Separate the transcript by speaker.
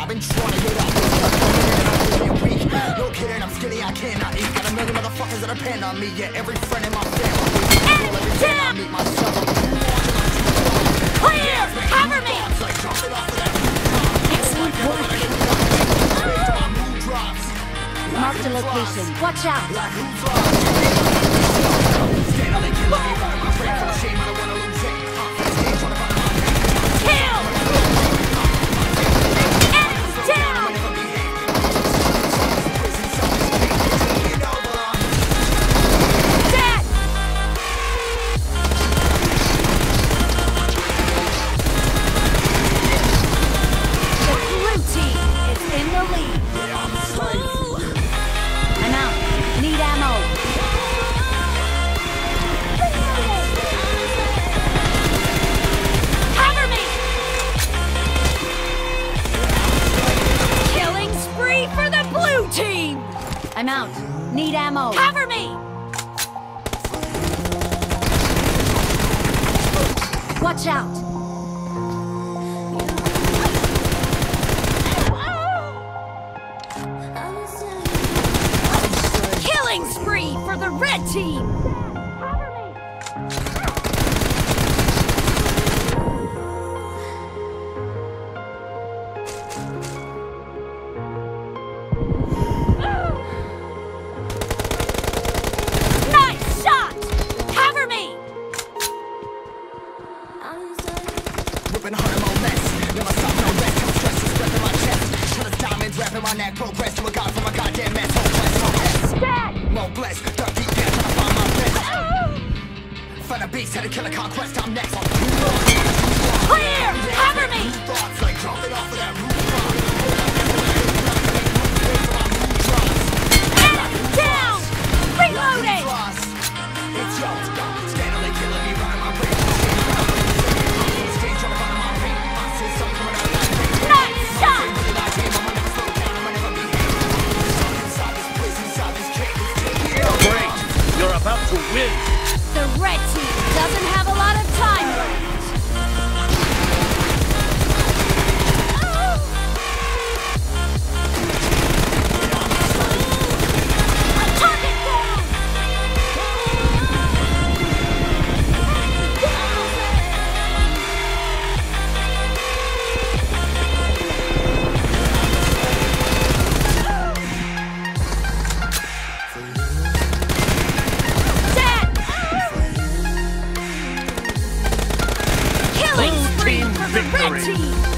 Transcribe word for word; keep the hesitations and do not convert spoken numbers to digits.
Speaker 1: I've been trying to get up. Weak. No kidding, I'm skinny, I cannot eat. Got a million motherfuckers that depend on me. Yeah, every friend in my family. Every time I meet myself,
Speaker 2: clear! Cover me! Excellent work. Marked a location. Watch out! Kill! Enemies down! Dead! The blue team is in the lead. I'm out. Need ammo. Cover me! Killing spree for the blue team! I'm out. Need ammo. Cover me! Watch out! Killing spree for the red team! Nice shot! Cover me!
Speaker 1: Whipping hard in my mess. Never stop, no rest. I'm stressed, it's breath in my chest. Till it's diamonds wrapping my neck. Progress to a god from a goddamn mess. Hopeless, hopeless.
Speaker 2: Dead!
Speaker 1: More blessed, dug deep down, trying to find my best. Find a beast, had to kill a conquest, I'm next.
Speaker 2: Clear! Cover me!
Speaker 1: Thoughts like dropping off of that rooftop.
Speaker 2: Enemy down! Reloading!
Speaker 1: It's yo, steadily killing me, running my brain. Stage trying to find my pain. I see something coming out of that pain.
Speaker 2: Nice shot!
Speaker 1: I'm gonna never slow down, I'm gonna never behave. Inside this place, inside this cave.
Speaker 3: Great! You're about to win!
Speaker 2: The red team doesn't have a lot of time left. Target down! Dead! Killing spree for the red team!